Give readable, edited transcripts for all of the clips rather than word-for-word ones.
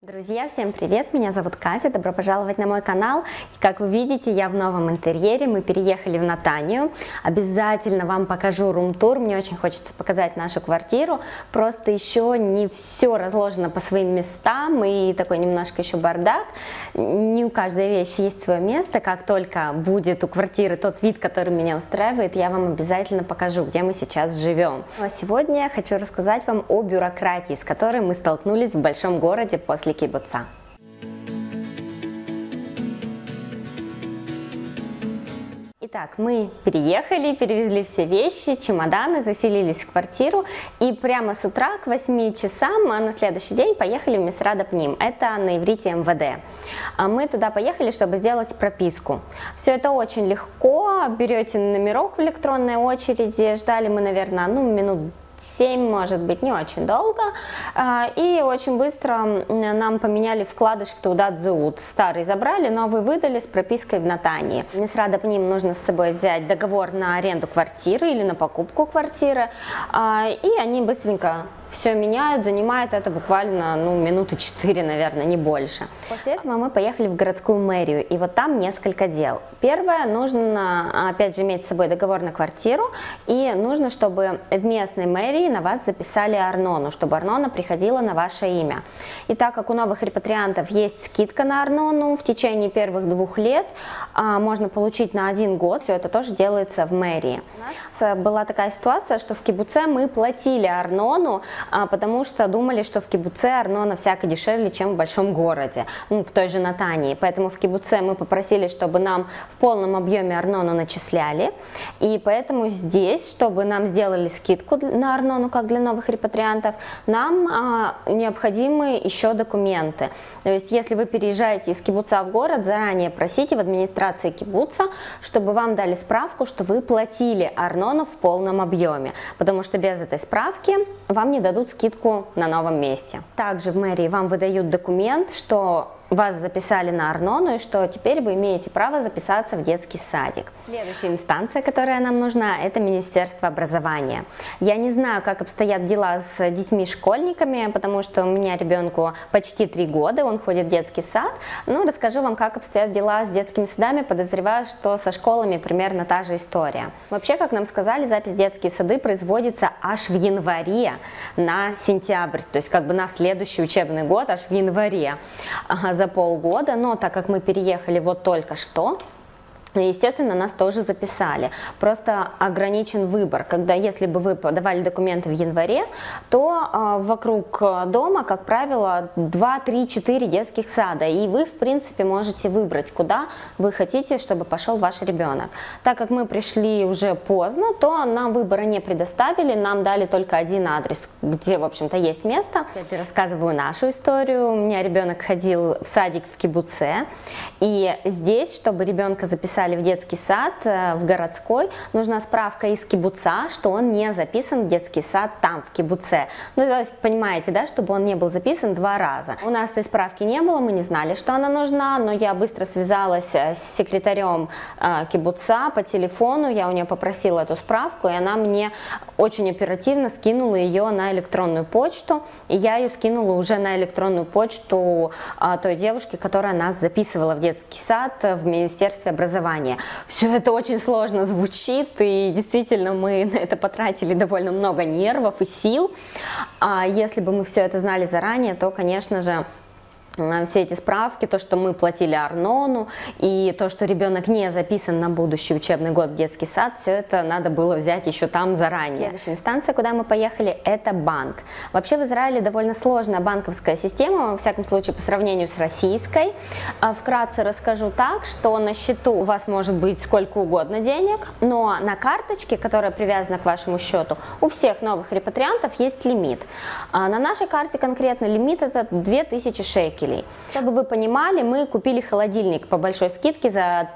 Друзья, всем привет! Меня зовут Катя, добро пожаловать на мой канал. И как вы видите, я в новом интерьере, мы переехали в Натанию. Обязательно вам покажу рум-тур, мне очень хочется показать нашу квартиру. Просто еще не все разложено по своим местам и такой немножко еще бардак. Не у каждой вещи есть свое место. Как только будет у квартиры тот вид, который меня устраивает, я вам обязательно покажу, где мы сейчас живем. А сегодня я хочу рассказать вам о бюрократии, с которой мы столкнулись в большом городе после кибуца. Итак, мы переехали, перевезли все вещи, чемоданы, заселились в квартиру и прямо с утра к 8 часам на следующий день поехали в Мисрад Апним. Это на иврите МВД. Мы туда поехали, чтобы сделать прописку. Все это очень легко, берете номерок в электронной очереди, ждали мы, наверное, минут 7, может быть, не очень долго, и очень быстро нам поменяли вкладыш в Таудат Зеут. Старый забрали, новый выдали с пропиской в Натании. Мисрад Апним нужно с собой взять договор на аренду квартиры или на покупку квартиры, и они быстренько все меняют, занимает это буквально минуты 4, наверное, не больше. После этого мы поехали в городскую мэрию, и вот там несколько дел. Первое, нужно опять же иметь с собой договор на квартиру, и нужно, чтобы в местной мэрии на вас записали арнону, чтобы арнона приходила на ваше имя. И так как у новых репатриантов есть скидка на арнону в течение первых 2 лет, можно получить на 1 год, все это тоже делается в мэрии. У нас была такая ситуация, что в кибуце мы платили арнону, потому что думали, что в кибуце арнона всяко дешевле, чем в большом городе, в той же Натании. Поэтому в кибуце мы попросили, чтобы нам в полном объеме арнону начисляли. И поэтому здесь, чтобы нам сделали скидку на арнону, как для новых репатриантов, нам необходимы еще документы. То есть, если вы переезжаете из кибуца в город, заранее просите в администрации кибуца, чтобы вам дали справку, что вы платили арнону в полном объеме, потому что без этой справки вам не дадут скидку на новом месте. Также в мэрии вам выдают документ, что вас записали на арнону и что теперь вы имеете право записаться в детский садик. Следующая инстанция, которая нам нужна, это Министерство образования. Я не знаю, как обстоят дела с детьми-школьниками, потому что у меня ребенку почти 3 года, он ходит в детский сад. Но расскажу вам, как обстоят дела с детскими садами, подозреваю, что со школами примерно та же история. Вообще, как нам сказали, запись в детские сады производится аж в январе на сентябрь, то есть как бы на следующий учебный год аж в январе. За полгода, но так как мы переехали вот только что, естественно, нас тоже записали. Просто ограничен выбор. Если бы вы подавали документы в январе, то вокруг дома, как правило, 2, 3, 4 детских сада. И вы, в принципе, можете выбрать, куда вы хотите, чтобы пошел ваш ребенок. Так как мы пришли уже поздно, то нам выбора не предоставили. Нам дали только один адрес, где, в общем-то, есть место. Опять же, рассказываю нашу историю. У меня ребенок ходил в садик в кибуце. И здесь, чтобы ребенка записали в детский сад, в городской, нужна справка из кибуца, что он не записан в детский сад там, в кибуце. То есть, понимаете, да, чтобы он не был записан 2 раза. У нас этой справки не было, мы не знали, что она нужна, но я быстро связалась с секретарем кибуца по телефону, я у нее попросила эту справку, и она мне очень оперативно скинула ее на электронную почту, и я ее скинула уже на электронную почту той девушки, которая нас записывала в детский сад в Министерстве образования. Все это очень сложно звучит, и действительно мы на это потратили довольно много нервов и сил. Если бы мы все это знали заранее, то, конечно же, все эти справки, то, что мы платили арнону, и то, что ребенок не записан на будущий учебный год в детский сад, все это надо было взять еще там заранее. Следующая инстанция, куда мы поехали, это банк. Вообще в Израиле довольно сложная банковская система, во всяком случае по сравнению с российской. Вкратце расскажу так, что на счету у вас может быть сколько угодно денег, но на карточке, которая привязана к вашему счету, у всех новых репатриантов есть лимит. На нашей карте конкретно лимит это 2000 шекелей. Чтобы вы понимали, мы купили холодильник по большой скидке за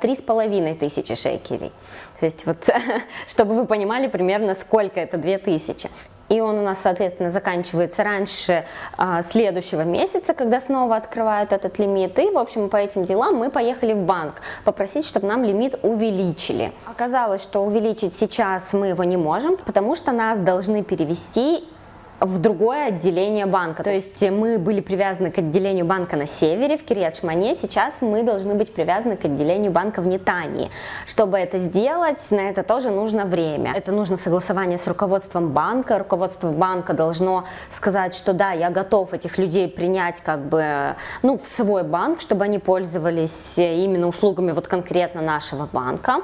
3500 шекелей. То есть, вот, чтобы вы понимали примерно, сколько это 2000. И он у нас, соответственно, заканчивается раньше следующего месяца, когда снова открывают этот лимит. И, в общем, по этим делам мы поехали в банк попросить, чтобы нам лимит увеличили. Оказалось, что увеличить сейчас мы его не можем, потому что нас должны перевести в другое отделение банка. То есть мы были привязаны к отделению банка на севере, в Кириат-Шмоне, сейчас мы должны быть привязаны к отделению банка в Нетании. Чтобы это сделать, на это тоже нужно время. Это нужно согласование с руководством банка. Руководство банка должно сказать, что да, я готов этих людей принять как бы, ну, в свой банк, чтобы они пользовались именно услугами вот конкретно нашего банка.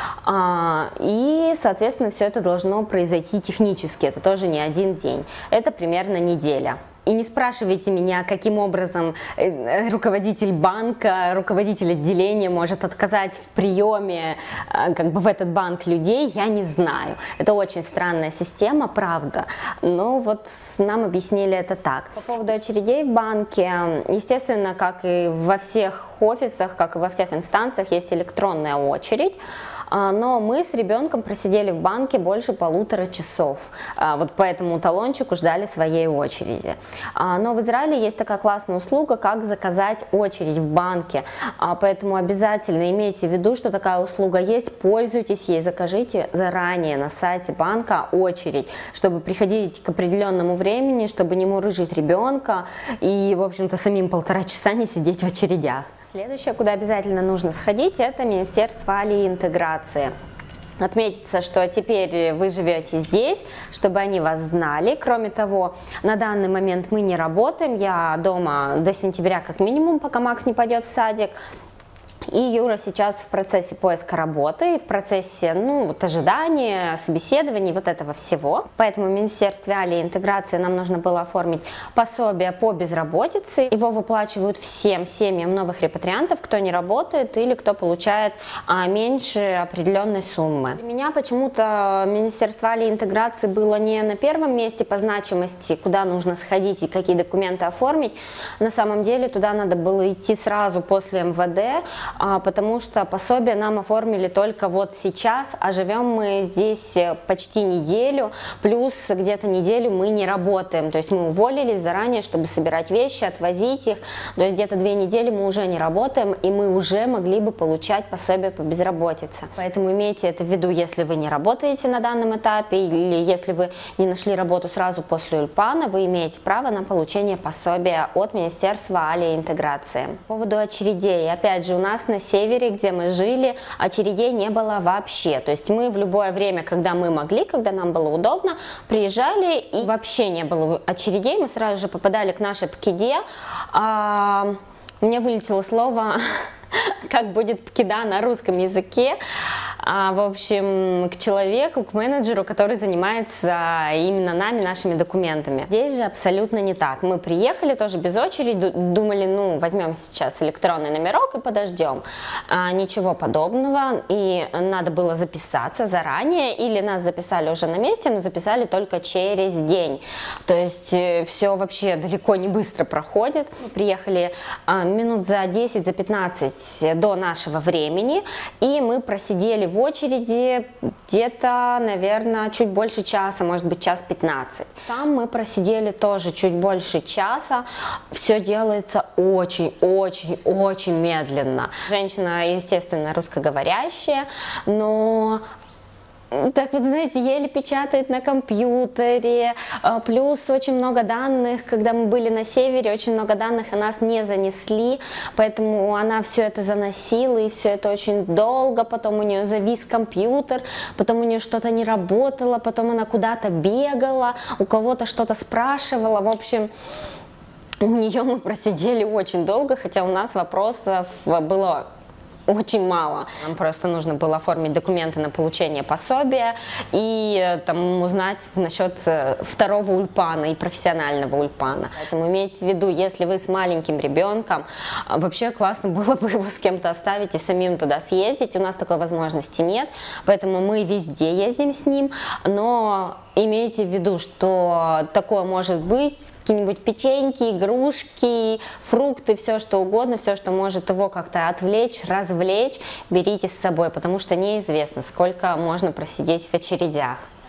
И, соответственно, все это должно произойти технически. Это тоже не один день. Это примерно неделя. И не спрашивайте меня, каким образом руководитель банка, руководитель отделения может отказать в приеме как бы в этот банк людей, я не знаю. Это очень странная система, правда. Но вот нам объяснили это так. По поводу очередей в банке, естественно, как и во всех офисах, как и во всех инстанциях, есть электронная очередь. Но мы с ребенком просидели в банке больше 1,5 часов. Вот по этому талончику ждали своей очереди. Но в Израиле есть такая классная услуга, как заказать очередь в банке. Поэтому обязательно имейте в виду, что такая услуга есть, пользуйтесь ей, закажите заранее на сайте банка очередь, чтобы приходить к определенному времени, чтобы не мурыжить ребенка и, в общем-то, самим 1,5 часа не сидеть в очередях. Следующее, куда обязательно нужно сходить, это Министерство Али и интеграции. Отметится, что теперь вы живете здесь, чтобы они вас знали. Кроме того, на данный момент мы не работаем, я дома до сентября как минимум, пока Макс не пойдет в садик. И Юра сейчас в процессе поиска работы, в процессе, ну, вот ожидания, собеседований, вот этого всего. Поэтому в Министерстве Али и интеграции нам нужно было оформить пособие по безработице. Его выплачивают всем семьям новых репатриантов, кто не работает или кто получает меньше определенной суммы. Для меня почему-то Министерство Али и интеграции было не на первом месте по значимости, куда нужно сходить и какие документы оформить. На самом деле туда надо было идти сразу после МВД, потому что пособие нам оформили только вот сейчас, а живем мы здесь почти неделю, плюс где-то неделю мы не работаем, то есть мы уволились заранее, чтобы собирать вещи, отвозить их, то есть где-то 2 недели мы уже не работаем, и мы уже могли бы получать пособие по безработице. Поэтому имейте это в виду, если вы не работаете на данном этапе, или если вы не нашли работу сразу после Ульпана, вы имеете право на получение пособия от Министерства Али и интеграции. По поводу очередей, опять же, у нас на севере, где мы жили, очередей не было вообще. То есть мы в любое время, когда мы могли, когда нам было удобно, приезжали, и вообще не было очередей. Мы сразу же попадали к нашей пкиде. У меня вылетело слово, как будет пкида на русском языке. В общем, к человеку, к менеджеру, который занимается именно нами, нашими документами. Здесь же абсолютно не так. Мы приехали тоже без очереди, думали, ну, возьмем сейчас электронный номерок и подождем. Ничего подобного, и надо было записаться заранее, или нас записали уже на месте, но записали только через день. То есть все вообще далеко не быстро проходит. Мы приехали минут за 10, за 15 до нашего времени, и мы просидели в очереди где-то, наверное, чуть больше часа, может быть, час 15. Там мы просидели тоже чуть больше часа. Все делается очень медленно. Женщина, естественно, русскоговорящая, но... Так вот, знаете, еле печатает на компьютере, плюс очень много данных, когда мы были на севере, очень много данных о нас не занесли, поэтому она все это заносила, и все это очень долго, потом у нее завис компьютер, потом у нее что-то не работало, потом она куда-то бегала, у кого-то что-то спрашивала, в общем... У нее мы просидели очень долго, хотя у нас вопросов было... очень мало. Нам просто нужно было оформить документы на получение пособия и там узнать насчет второго ульпана и профессионального ульпана. Поэтому имейте в виду, если вы с маленьким ребенком, вообще классно было бы его с кем-то оставить и самим туда съездить. У нас такой возможности нет, поэтому мы везде ездим с ним, но... Имейте в виду, что такое может быть, какие-нибудь печеньки, игрушки, фрукты, все что угодно, все, что может его как-то отвлечь, развлечь, берите с собой, потому что неизвестно, сколько можно просидеть в очередях.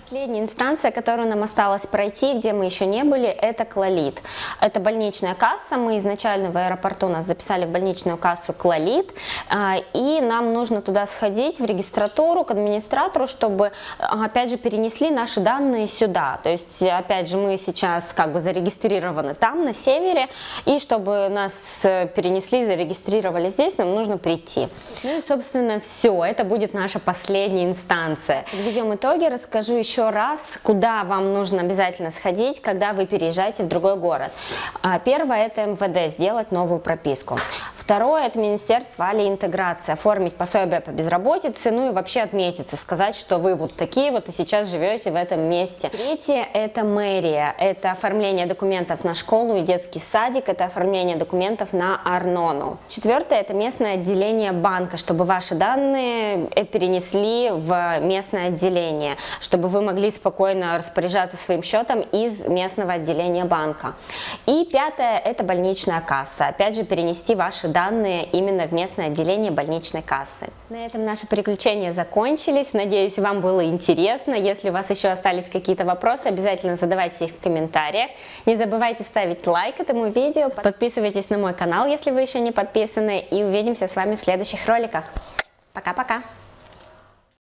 Последняя инстанция, которую нам осталось пройти, где мы еще не были, это Клалит. Это больничная касса. Мы изначально в аэропорту нас записали в больничную кассу Клалит, и нам нужно туда сходить, в регистратуру, к администратору, чтобы, опять же, перенесли наши данные сюда. То есть, опять же, мы сейчас как бы зарегистрированы там, на севере, и чтобы нас перенесли, зарегистрировали здесь, нам нужно прийти. Ну и, собственно, все. Это будет наша последняя инстанция. Подведем итоги, расскажу еще раз, куда вам нужно обязательно сходить, когда вы переезжаете в другой город. Первое – это МВД, сделать новую прописку. Второе – это Министерство интеграции, оформить пособие по безработице, ну и вообще отметиться, сказать, что вы вот такие вот и сейчас живете в этом месте. Третье – это мэрия, это оформление документов на школу и детский садик, это оформление документов на Арнону. Четвертое – это местное отделение банка, чтобы ваши данные перенесли в местное отделение, чтобы вы могли спокойно распоряжаться своим счетом из местного отделения банка. И пятое – это больничная касса. Опять же, перенести ваши данные именно в местное отделение больничной кассы. На этом наши приключения закончились. Надеюсь, вам было интересно. Если у вас еще остались какие-то вопросы, обязательно задавайте их в комментариях. Не забывайте ставить лайк этому видео. Подписывайтесь на мой канал, если вы еще не подписаны. И увидимся с вами в следующих роликах. Пока-пока!